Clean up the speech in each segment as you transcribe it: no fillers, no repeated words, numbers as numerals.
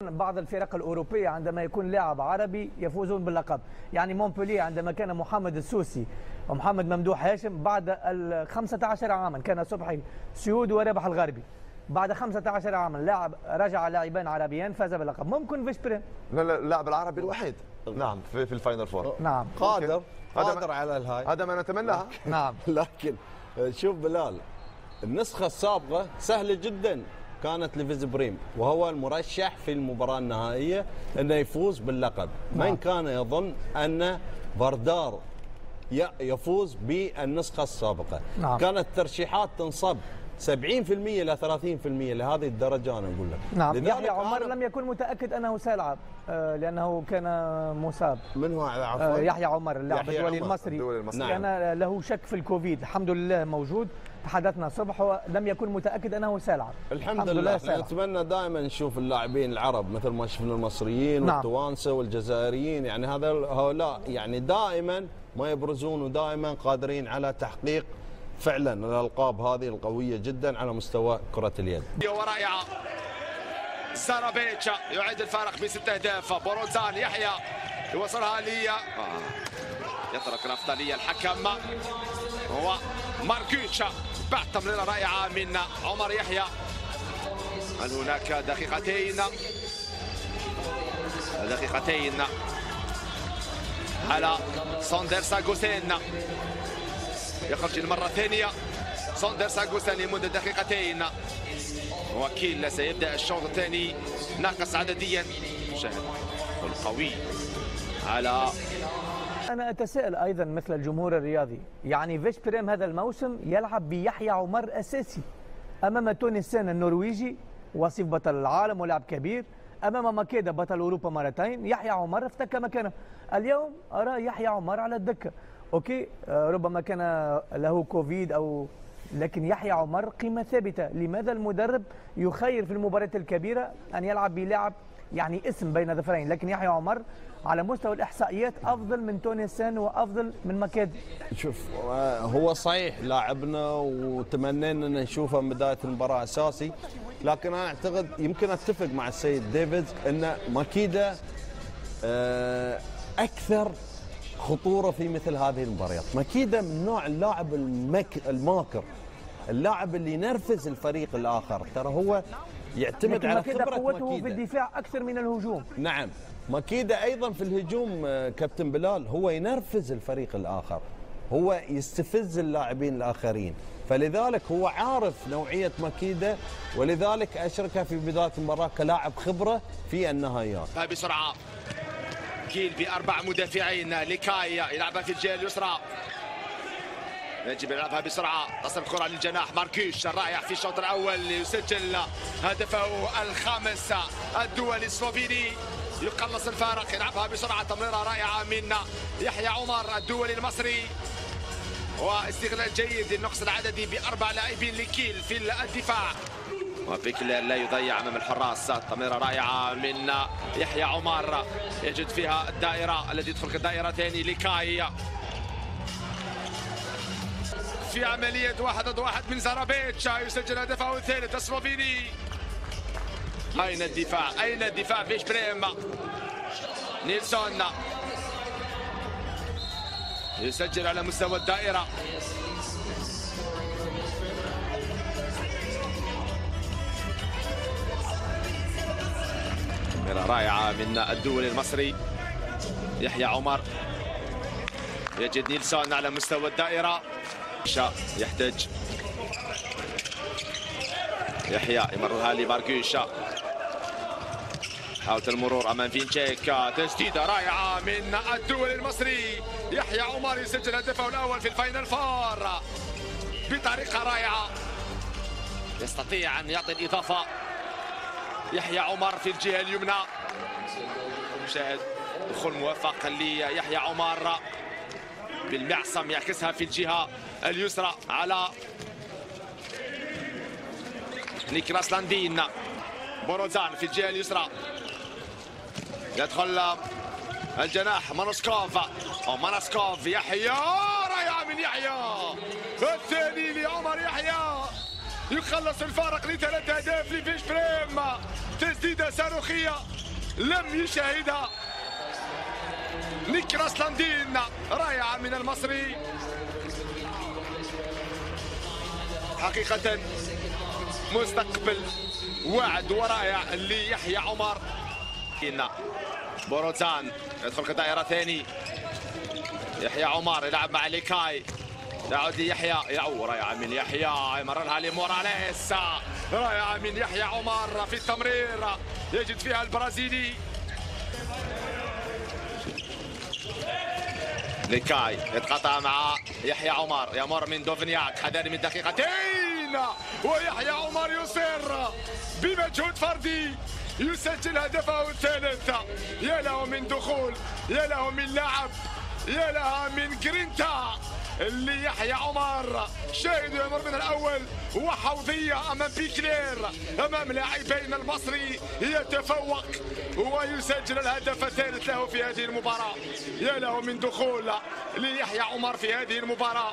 بعض الفرق الأوروبية عندما يكون لاعب عربي يفوزون باللقب. يعني مونبولييه عندما كان محمد السوسي ومحمد ممدوح هاشم بعد 15 عاما، كان صبحي سيود ورابح الغربي، بعد 15 عاما لاعب رجع لاعبان عربيان فاز باللقب. ممكن فيش بريم. لا اللاعب العربي الوحيد نعم في الفاينل فور. نعم قادر على الهاي، هذا ما نتمناه. نعم لكن شوف بلال، النسخة السابقة سهلة جدا كانت لفيز بريم، وهو المرشح في المباراة النهائية أنه يفوز باللقب. من كان يظن أن فاردار يفوز بالنسخة السابقة؟ كانت الترشيحات تنصب 70% إلى 30% لهذه الدرجة. أنا أقول لك نعم. يحيى عمر لم يكن متأكد أنه سيلعب لأنه كان مصاب. من هو عفوا؟ يحيى عمر اللاعب الدولي المصري كان له شك في الكوفيد، الحمد لله موجود. تحدثنا الصبح ولم يكن متأكد أنه سيلعب. الحمد لله. نتمنى دائما نشوف اللاعبين العرب مثل ما شفنا المصريين والتوانسة والجزائريين، يعني هؤلاء يعني دائما ما يبرزون ودائما قادرين على تحقيق فعلا الألقاب هذه القوية جدا على مستوى كرة اليد. ورائعة سارابيتشا يعيد الفارق ب6 أهداف. بوروزان يحيى يوصلها لي يترك الأفضلية الحكم هو ماركوتشا بعد تمريرة رائعة من عمر يحيى. هل هناك دقيقتين على ساندرس أغوستين، يخرج المرة الثانية ساندرس أغوستين لمدة دقيقتين. وكيل سيبدأ الشوط الثاني ناقص عدديا. شاهد القوي على. أنا أتساءل أيضا مثل الجمهور الرياضي، يعني فيش بريم هذا الموسم يلعب بيحيى عمر أساسي أمام تونس سان النرويجي وصيف بطل العالم ولاعب كبير، أمام ماكيدا بطل أوروبا مرتين. يحيى عمر افتكى مكانه. اليوم أرى يحيى عمر على الدكة. أوكي ربما كان له كوفيد لكن يحيى عمر قيمة ثابتة. لماذا المدرب يخير في المباريات الكبيرة أن يلعب بلاعب يعني اسم بين ظفرين؟ لكن يحيى عمر على مستوى الإحصائيات أفضل من تونس سان وأفضل من ماكيدا. شوف هو صحيح لاعبنا وتمنينا أن نشوفه من بداية المباراة أساسي، لكن أنا أعتقد يمكن أتفق مع السيد ديفيدز أن ماكيدا أكثر خطورة في مثل هذه المباريات. ماكيدا من نوع اللاعب الماكر، اللاعب اللي ينرفز الفريق الآخر. ترى هو يعتمد على خبرة قوته ماكيدا في الدفاع أكثر من الهجوم. نعم ماكيدا أيضا في الهجوم كابتن بلال هو ينرفز الفريق الآخر، هو يستفز اللاعبين الآخرين، فلذلك هو عارف نوعية ماكيدا، ولذلك أشركه في بداية المباراة كلاعب خبرة في النهائيات. بسرعة كيل ب4 مدافعين. لكاي يلعبها في الجهة اليسرى، يجب يلعبها بسرعة، تصل الكرة للجناح. ماركوش الرائع في الشوط الأول يسجل هدفه الخامس الدولي السلوفيني، يقلص الفارق. يلعبها بسرعة، تمريرة رائعة من يحيى عمر الدولي المصري، واستغلال جيد للنقص العددي ب4 لاعبين لكيل في الدفاع. وبيكلر لا يضيع امام الحراس. تمريره رائعه من يحيى عمر يجد فيها الدائره التي يدخل كدائره ثاني. لكاي في عمليه 1 ضد 1 من زارابيتشا يسجل هدفه الثالث السلوفيني. اين الدفاع؟ اين الدفاع؟ فيش بريم. نيلسون يسجل على مستوى الدائره. رائعة من الدولي المصري. يحيى عمر يجد نيلسون على مستوى الدائرة. يحتاج يحيى يمررها لماركوشا، حاولت المرور أمام فينشيك. تسديدة رائعة من الدولي المصري. يحيى عمر يسجل هدفه الأول في الفاينل فور بطريقة رائعة، يستطيع أن يعطي الإضافة. يحيى عمر في الجهة اليمنى، شاهد دخول موفق ليحيى عمر بالمعصم يعكسها في الجهة اليسرى على نيكلاس لاندين. بوروزان في الجهة اليسرى، يدخل الجناح مانوسكوف. يحيى رائعة من يحيى، الثاني لعمر يحيى، يخلص الفارق ل3 أهداف لفيش بريم. تسديدة صاروخية لم يشاهدها. نيكراس لاندين رائعة من المصري حقيقة، مستقبل واعد ورائع ليحيى عمر. بوروتان يدخل كدائرة ثاني، يحيى عمر يلعب مع ليكاي، يعود ليحيى، رائعة من يحيى، يمررها لموراليس، رائعة من يحيى عمر في التمرير يجد فيها البرازيلي. ليكاي يتقاطع مع يحيى عمر، يمر من دوفنياك، حذاري من دقيقتين، ويحيى عمر يصر بمجهود فردي يسجل هدفه الثالث. يا له من دخول، يا له من لعب، يا لها من جرينتا اللي يحيى عمر شاهد يمر من الاول، وحوضيه امام بيكلير، امام لاعبين المصري يتفوق ويسجل الهدف الثالث له في هذه المباراه. يا له من دخول ليحيى عمر في هذه المباراه.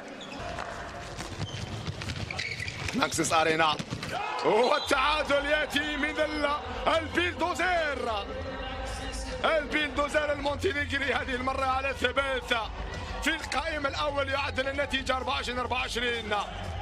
ماكسيس ارينا، والتعادل ياتي من البيلدوزير المونتينيغري هذه المره على الثبات في القائم الاول، يعدل النتيجه 24-24.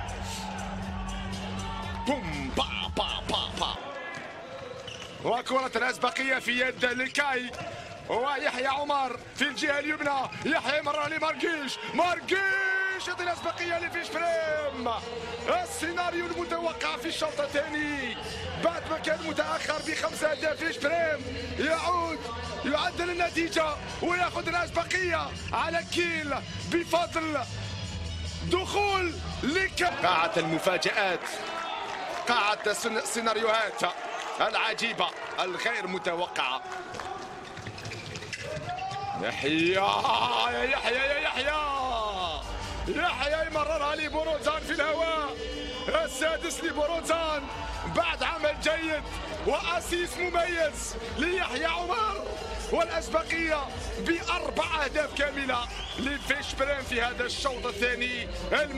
بوم با با با با، وكرة الأسبقية في يد ليكاي، ويحيى عمر في الجهة اليمنى، يحيى مرة لماركيش، يعطي الأسبقية لفيش بريم. السيناريو المتوقع في الشوط الثاني بعد ما كان متأخر ب5 أهداف، فيش بريم يعدل النتيجة ويأخذ الأسبقية على كيل بفضل دخول ليكاي. قاعة المفاجآت، قاعة السيناريوهات العجيبة الغير متوقعة. يحيى يحيى يمررها لبوروزان في الهواء، السادس لبوروزان بعد عمل جيد وأسيس مميز ليحيى عمر، والأسبقية ب4 أهداف كاملة لفيش بريم في هذا الشوط الثاني.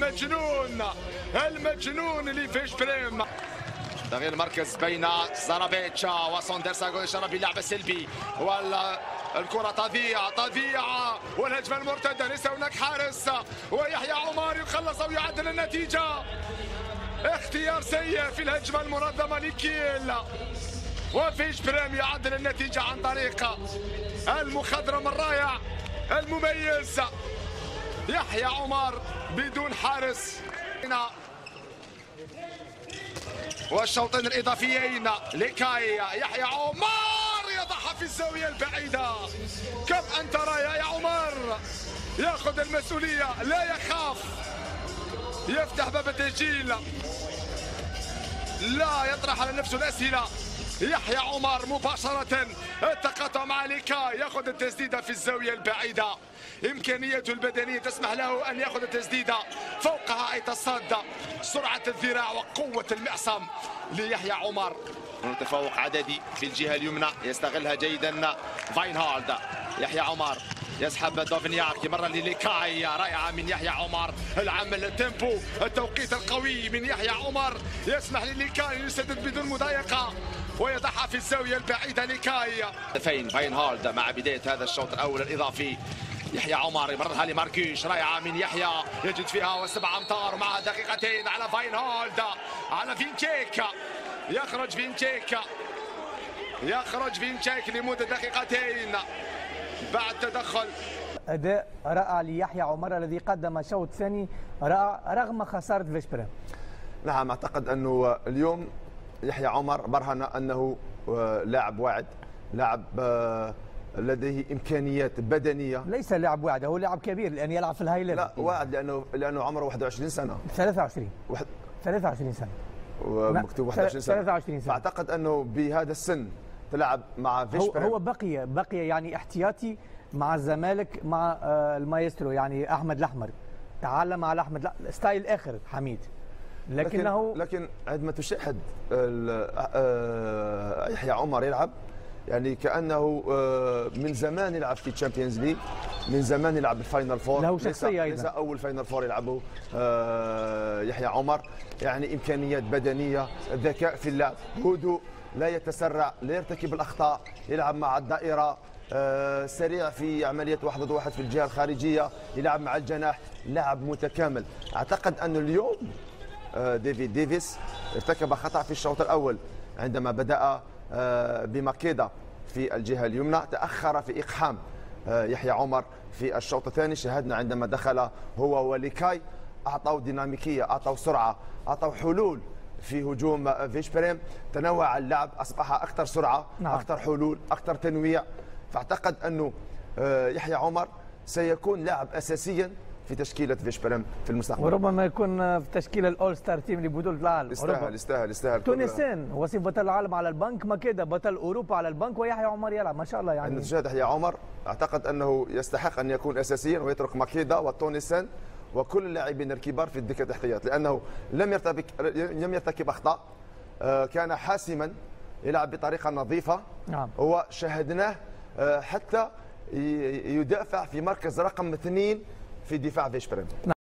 المجنون لفيش بريم. تغيير المركز بين زرابيتشا وسوندرسا، إشارة باللعب السلبي، والكرة تضيع والهجمة المرتدة، ليس هناك حارس، ويحيى عمر يخلص أو يعدل النتيجة. اختيار سيء في الهجمة المنظمة لكيل، وفيش بريم يعدل النتيجة عن طريق المخضرم الرائع المميز يحيى عمر بدون حارس. والشوطين الإضافيين لكاي، يحيى عمر يضعها في الزاوية البعيدة. كم أنت رأي يا عمر، يأخذ المسؤولية، لا يخاف، يفتح باب التسجيل، لا يطرح على نفسه الأسئلة. يحيى عمر مباشرة التقاطع مع ليكاي، يأخذ التسديدة في الزاوية البعيدة. إمكانياته البدنية تسمح له أن يأخذ التسديدة فوقها أي تصد، سرعة الذراع وقوة المعصم ليحيى عمر. تفوق عددي في الجهة اليمنى يستغلها جيدا فاينهولد. يحيى عمر يسحب دوفنياك، مرة لليكاي، رائعة من يحيى عمر، العمل التيمبو، التوقيت القوي من يحيى عمر يسمح لليكاي يسدد بدون مضايقة ويضعها في الزاوية البعيدة. ليكاي فاينهولد مع بداية هذا الشوط الأول الإضافي. يحيى عمر يمررها لماركيش، رائعة من يحيى يجد فيها 7 أمتار ومعها دقيقتين على فاينهولد، على فينتشيك، يخرج فينتشيك لمدة دقيقتين بعد تدخل. أداء رائع ليحيى عمر الذي قدم شوط ثاني رائع رغم خسارة فيش بريم. نعم، أعتقد أنه اليوم يحيى عمر برهن أنه لاعب واعد، لاعب لديه إمكانيات بدنية. ليس لاعب واعد، هو لاعب كبير لأن يلعب في الهاي ليفل. لا واعد لأنه عمره 21 سنة. 23 سنة ومكتوب 21 سنة. 23 سنة. فأعتقد أنه بهذا السن تلعب مع فيش بريم. هو بقي يعني احتياطي مع الزمالك مع المايسترو يعني أحمد الأحمر، تعلم على أحمد ستايل آخر حميد، لكن عندما تشاهد يحيى عمر يلعب يعني كأنه من زمان يلعب في تشامبيونز ليج، من زمان يلعب الفاينل فور، له شخصية ليس أول فاينل فور يلعبه يحيى عمر. يعني إمكانيات بدنية، ذكاء في اللعب، هدوء، لا يتسرع، لا يرتكب الاخطاء، يلعب مع الدائره، سريع في عمليه 1 ضد 1 في الجهه الخارجيه، يلعب مع الجناح، لاعب متكامل. اعتقد انه اليوم ديفيد ديفيس ارتكب خطا في الشوط الاول عندما بدا بماكيدا في الجهه اليمنى، تاخر في اقحام يحيى عمر في الشوط الثاني. شاهدنا عندما دخل هو وليكاي اعطوا ديناميكيه، اعطوا سرعه، اعطوا حلول في هجوم فيشبريم. تنوع اللعب، اصبح اكثر سرعه، اكثر حلول، اكثر تنويع. فاعتقد انه يحيى عمر سيكون لاعب اساسيا في تشكيله فيشبريم في المستقبل، وربما يكون في تشكيله الاول ستار تيم لبطوله العالم. يستاهل. تونسين وصيف بطل العالم على البنك، ماكيدا بطل اوروبا على البنك، ويحيى عمر يلعب ما شاء الله. يعني نتيجة يحيى عمر اعتقد انه يستحق ان يكون اساسيا ويترك ماكيدا وتونسين وكل اللاعبين الكبار في الدكه الاحتياط، لانه لم يرتكب اخطاء، كان حاسما، يلعب بطريقه نظيفه. نعم. هو شاهدناه حتى يدافع في مركز رقم 2 في دفاع فيشبريم.